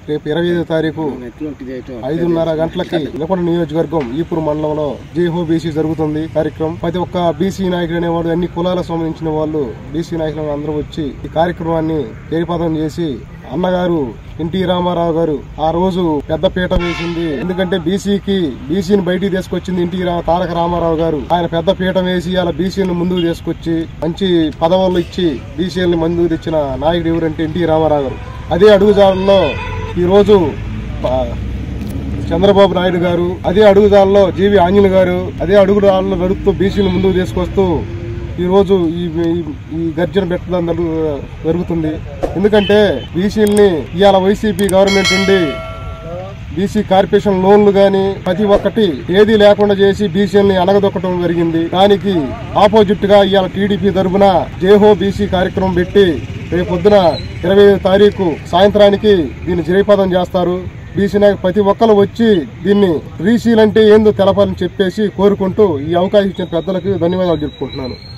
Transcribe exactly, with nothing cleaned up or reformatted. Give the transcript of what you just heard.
రేపు ఇరవై ఐదో తారీఖు ఐదున్నర గంటలకి నిలకొండ నియోజకవర్గం ఈపూరు మండలంలో జైహో బీసీ జరుగుతుంది కార్యక్రమం. ప్రతి ఒక్క బీసీ నాయకుడు అనేవాడు అన్ని కులాలకు సంబంధించిన వాళ్ళు బీసీ నాయకులు అందరూ వచ్చి ఈ కార్యక్రమాన్ని జయప్రదం చేసి అన్నగారు ఎన్టీ రామారావు గారు ఆ రోజు పెద్ద పీట వేసింది. ఎందుకంటే బీసీకి బీసీని బయటికి తీసుకొచ్చింది ఎన్టీ తారక రామారావు గారు. ఆయన పెద్ద పీట వేసి అలా బీసీని ముందుకు తీసుకొచ్చి మంచి పదవులు ఇచ్చి బీసీని ముందుకు తెచ్చిన నాయకుడు ఎవరంటే ఎన్టీ రామారావు గారు. అదే అడుగుజాడల్లో ఈ రోజు చంద్రబాబు నాయుడు గారు, అదే అడుగుజాడల్లో జీవి ఆంజనేయ గారు అదే అడుగుజాడల్లో నడుపుతూ బీసీని ముందుకు తీసుకొస్తూ ఈ రోజు ఈ గర్జన పెట్టడం జరుగుతుంది. ఎందుకంటే బీసీలని ఇవాళ వైసీపీ గవర్నమెంట్ ఉండి బీసీ కార్పొరేషన్ లోన్లు గాని ప్రతి ఒక్కటి ఏదీ లేకుండా చేసి బీసీలని అనగదొక్కడం జరిగింది. దానికి ఆపోజిట్ గా ఇవాళ టీడీపీ తరఫున జేహో బీసీ కార్యక్రమం పెట్టి రేపు పొద్దున ఇరవై తారీఖు సాయంత్రానికి దీన్ని జయప్రదం చేస్తారు. బీసీ నాయకు ప్రతి ఒక్కరు వచ్చి దీన్ని బీసీలంటే ఏందో తెలపాలని చెప్పేసి కోరుకుంటూ ఈ అవకాశం ఇచ్చిన పెద్దలకు ధన్యవాదాలు చెప్పుకుంటున్నాను.